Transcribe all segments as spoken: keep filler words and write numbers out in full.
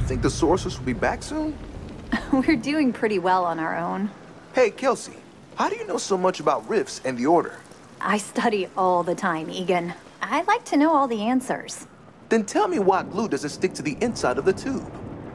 think the sorceress will be back soon? We're doing pretty well on our own. Hey, Kelsey, how do you know so much about rifts and the Order? I study all the time, Egan. I like to know all the answers. Then tell me why glue doesn't stick to the inside of the tube.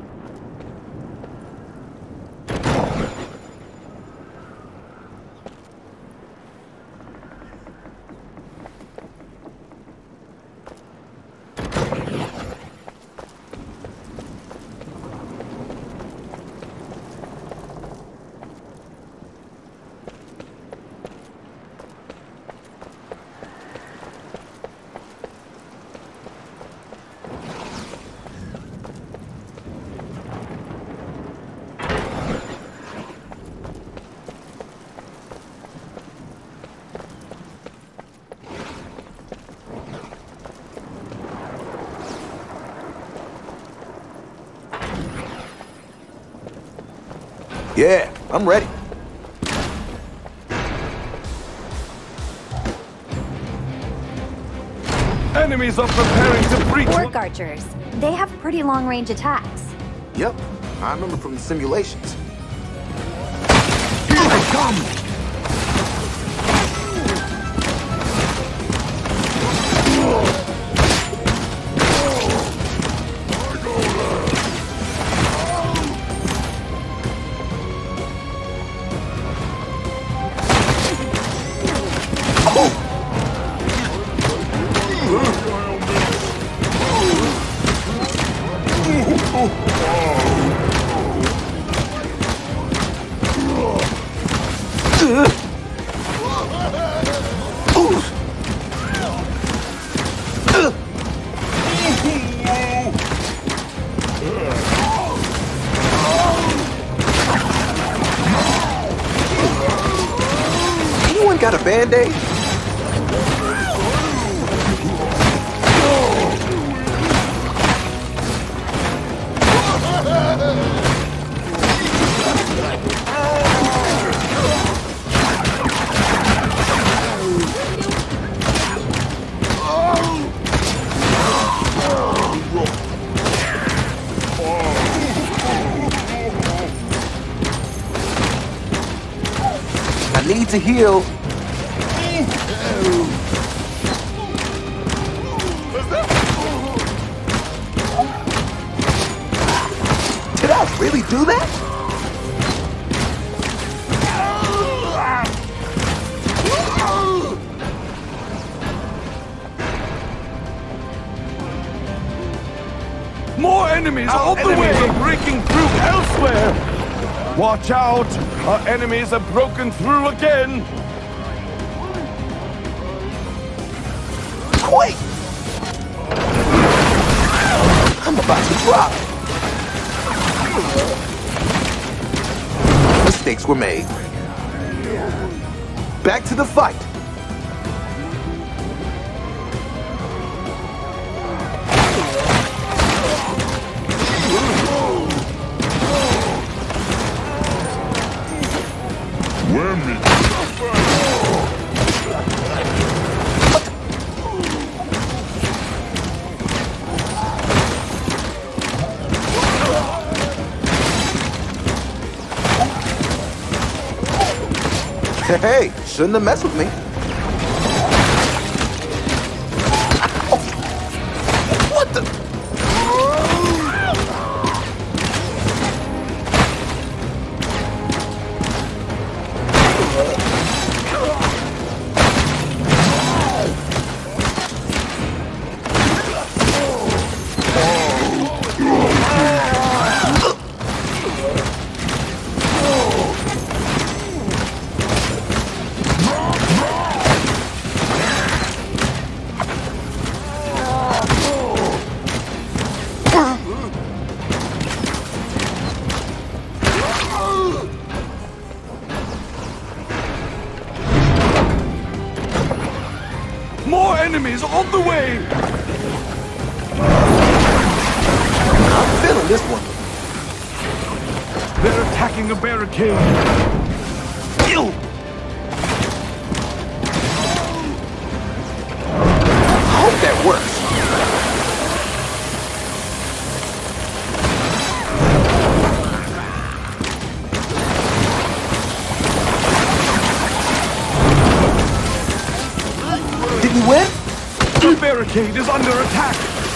Yeah, I'm ready. Enemies are preparing to breach. Orc archers. They have pretty long-range attacks. Yep, I remember from the simulations. Here they come! Anyone got a Band-Aid? I need to heal. Did I really do that? More enemies Our on the enemies way! are Breaking through elsewhere! Watch out! Our enemies have broken through again! Quick! I'm about to drop. Mistakes were made. Back to the fight. Hey, shouldn't have messed with me. Ow. What the? More enemies on the way! I'm feeling this one. They're attacking a barricade. Ew. I hope that works. We win? The barricade is under attack!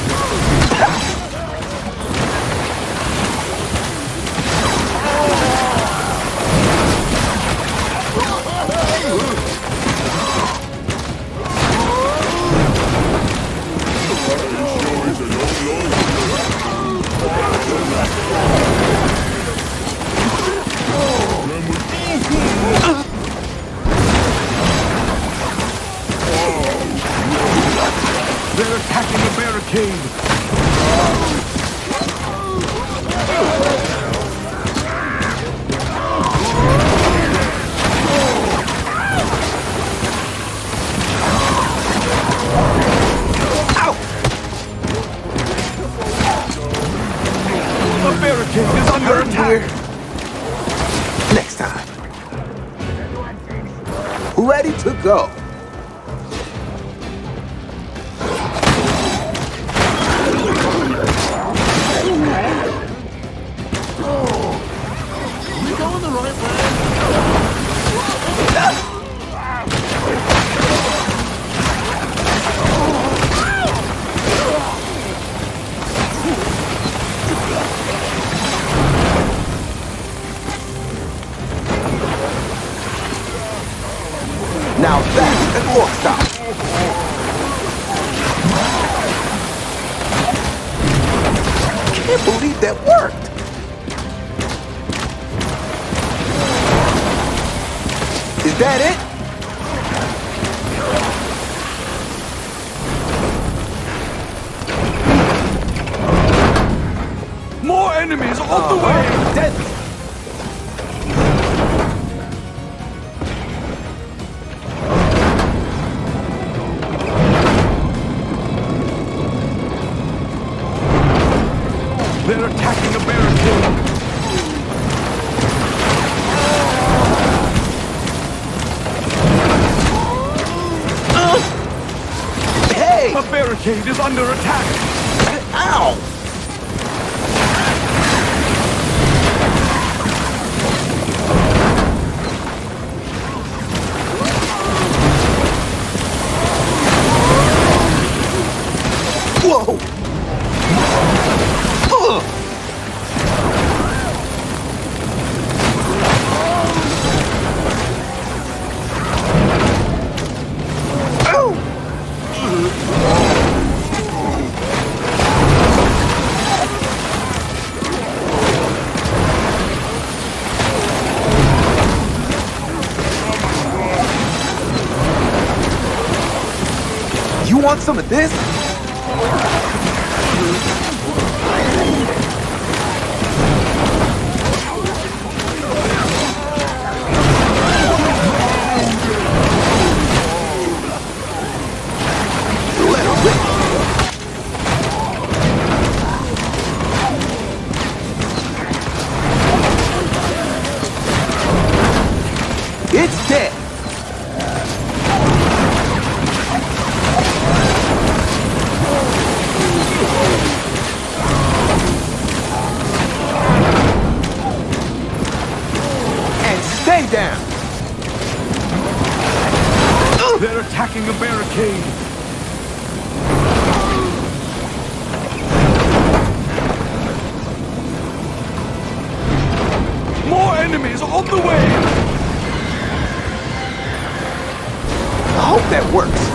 They're attacking the barricade! Ow! The barricade is under attack! Next time. Ready to go. Now that's an orc stop. Can't believe that worked. Is that it? More enemies on Uh, the way! Deadly. They're attacking a barricade! Hey! The barricade is under attack! Ow! Whoa! Ugh! Ow! You want some of this? Let her rip. It's dead. Stay down! They're attacking a barricade! More enemies on the way! I hope that works.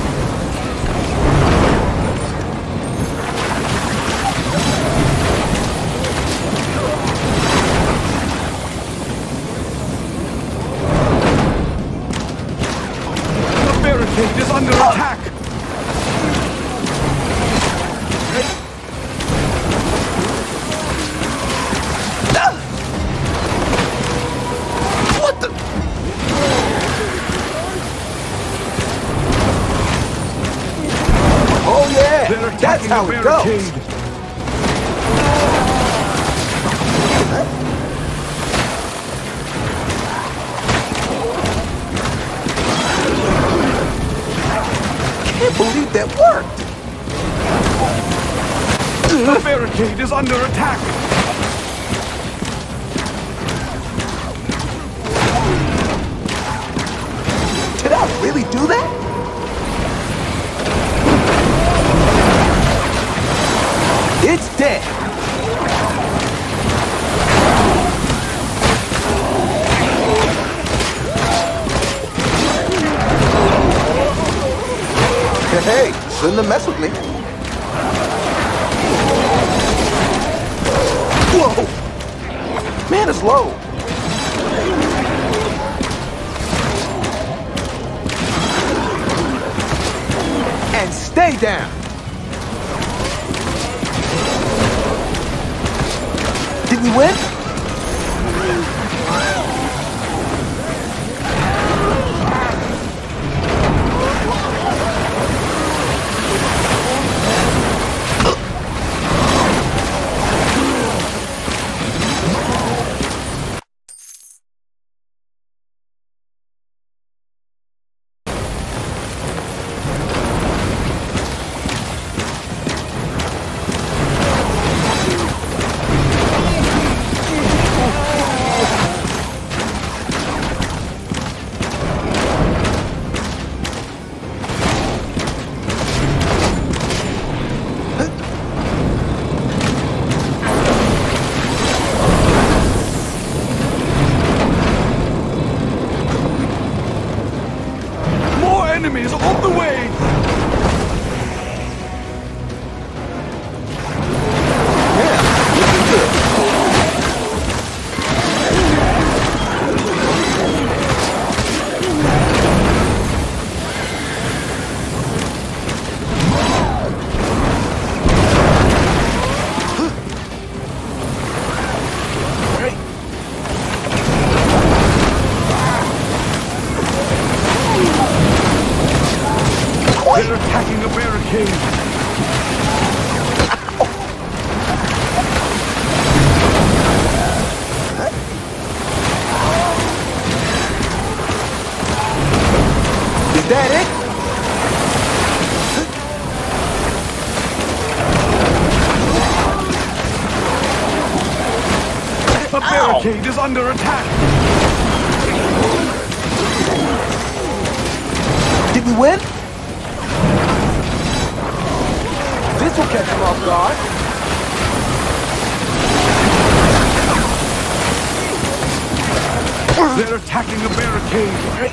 It is under attack! What the? Oh yeah! That's how it goes! I can't believe that worked! The barricade is under attack! Did I really do that? dead. Hey, shouldn't have messed with me. Whoa! Man is low. And stay down. Did we win? Enemies on the way! Yeah, looking good. They're attacking a barricade! Is that it? The barricade is under attack! Did we win? This will catch him off guard. They're attacking a barricade!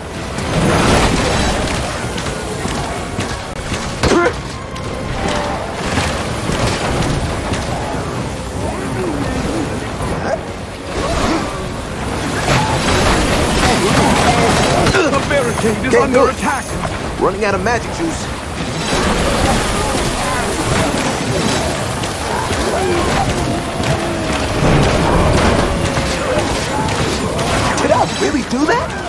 The barricade is Can't under do it. attack! Running out of magic juice. Did I really do that?